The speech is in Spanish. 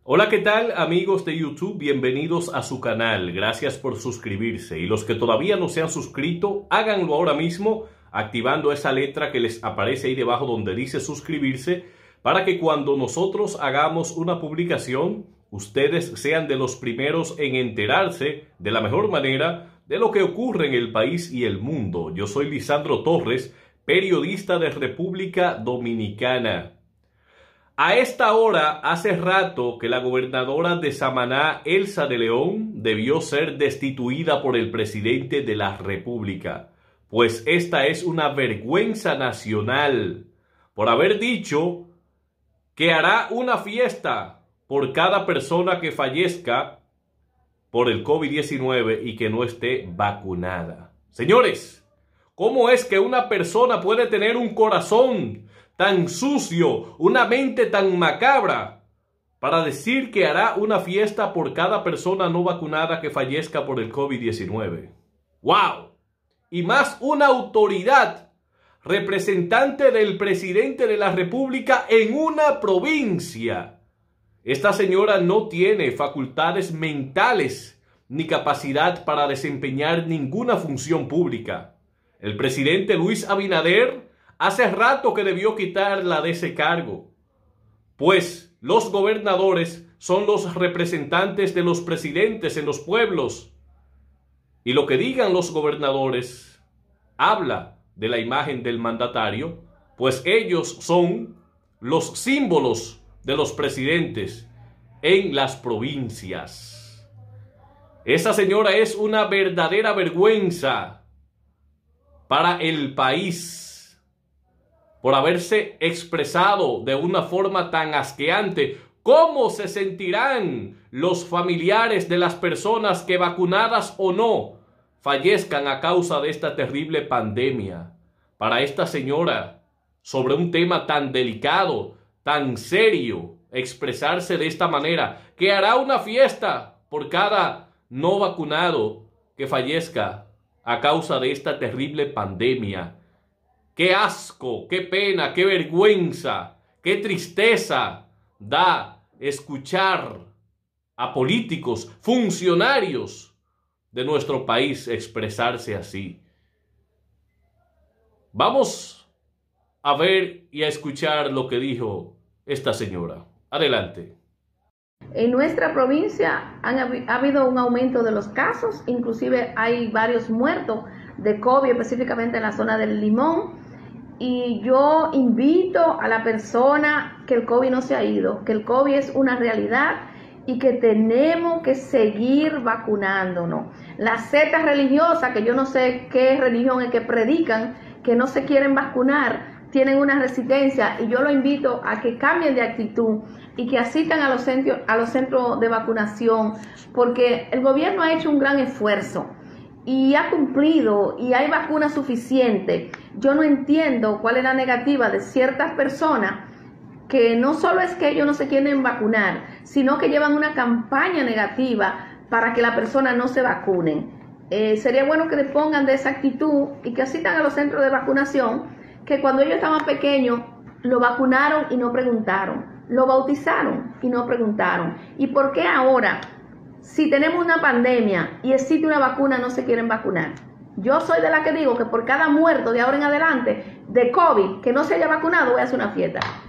Hola, ¿qué tal amigos de YouTube? Bienvenidos a su canal. Gracias por suscribirse. Y los que todavía no se han suscrito, háganlo ahora mismo activando esa letra que les aparece ahí debajo donde dice suscribirse, para que cuando nosotros hagamos una publicación, ustedes sean de los primeros en enterarse de la mejor manera de lo que ocurre en el país y el mundo. Yo soy Lisandro Torres, periodista de República Dominicana. A esta hora, hace rato que la gobernadora de Samaná, Elsa de León, debió ser destituida por el presidente de la República, pues esta es una vergüenza nacional por haber dicho que hará una fiesta por cada persona que fallezca por el COVID-19 y que no esté vacunada. Señores, ¿cómo es que una persona puede tener un corazón tan sucio, una mente tan macabra, para decir que hará una fiesta por cada persona no vacunada que fallezca por el COVID-19? ¡Wow! Y más una autoridad, representante del presidente de la República en una provincia. Esta señora no tiene facultades mentales ni capacidad para desempeñar ninguna función pública. El presidente Luis Abinader hace rato que debió quitarla de ese cargo, pues los gobernadores son los representantes de los presidentes en los pueblos, y lo que digan los gobernadores habla de la imagen del mandatario, pues ellos son los símbolos de los presidentes en las provincias. Esa señora es una verdadera vergüenza para el país por haberse expresado de una forma tan asqueante. ¿Cómo se sentirán los familiares de las personas que, vacunadas o no, fallezcan a causa de esta terrible pandemia? Para esta señora, sobre un tema tan delicado, tan serio, expresarse de esta manera, que hará una fiesta por cada no vacunado que fallezca a causa de esta terrible pandemia. ¡Qué asco, qué pena, qué vergüenza, qué tristeza da escuchar a políticos, funcionarios de nuestro país expresarse así! Vamos a ver y a escuchar lo que dijo esta señora. Adelante. En nuestra provincia ha habido un aumento de los casos, inclusive hay varios muertos de COVID, específicamente en la zona del Limón. Y yo invito a la persona que el COVID no se ha ido, que el COVID es una realidad y que tenemos que seguir vacunándonos. Las sectas religiosas, que yo no sé qué religión es que predican, que no se quieren vacunar, tienen una resistencia, y yo lo invito a que cambien de actitud y que asistan a los centros de vacunación, porque el gobierno ha hecho un gran esfuerzo y ha cumplido y hay vacunas suficientes. Yo no entiendo cuál es la negativa de ciertas personas, que no solo es que ellos no se quieren vacunar, sino que llevan una campaña negativa para que la persona no se vacunen. Sería bueno que le pongan de esa actitud y que asistan a los centros de vacunación, que cuando ellos estaban pequeños lo vacunaron y no preguntaron, lo bautizaron y no preguntaron. ¿Y por qué ahora, si tenemos una pandemia y existe una vacuna, no se quieren vacunar? Yo soy de la que digo que por cada muerto de ahora en adelante de COVID que no se haya vacunado, voy a hacer una fiesta.